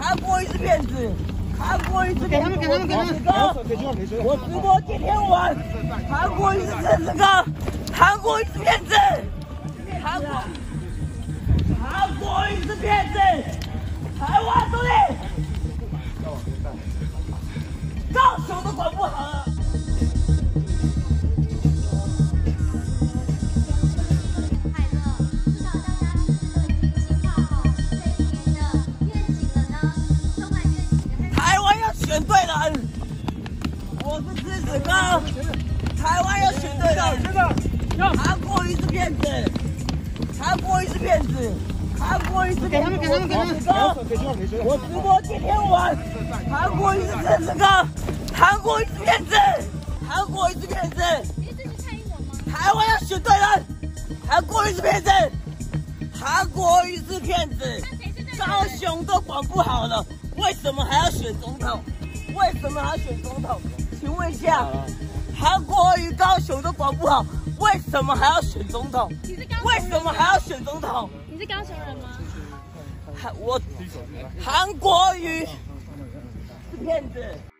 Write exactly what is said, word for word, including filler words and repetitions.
韩国瑜是骗子，韩国瑜是骗子。 给他们，给他们，给他们。 我直播今天晚，韩国瑜是骗子哥，韩国瑜是骗子，韩国韩国瑜是骗子，台湾兄弟，高雄都管不好了。 选对人，我是狮子哥。台湾要选对人，韩国瑜是骗子，韩国瑜是骗子，韩国瑜是骗子。我狮子哥，我直播今天晚，韩国瑜是狮子哥，韩国瑜是骗子，韩国瑜是骗子。台湾要选对人，韩国瑜是骗子，韩国瑜是骗子。高雄都管不好了，为什么还要选总统？ 为什么还要选总统？请问一下，韩国瑜高雄都管不好，为什么还要选总统？为什么还要选总统？ 你是高雄人吗？ 韩我韩国瑜是骗子。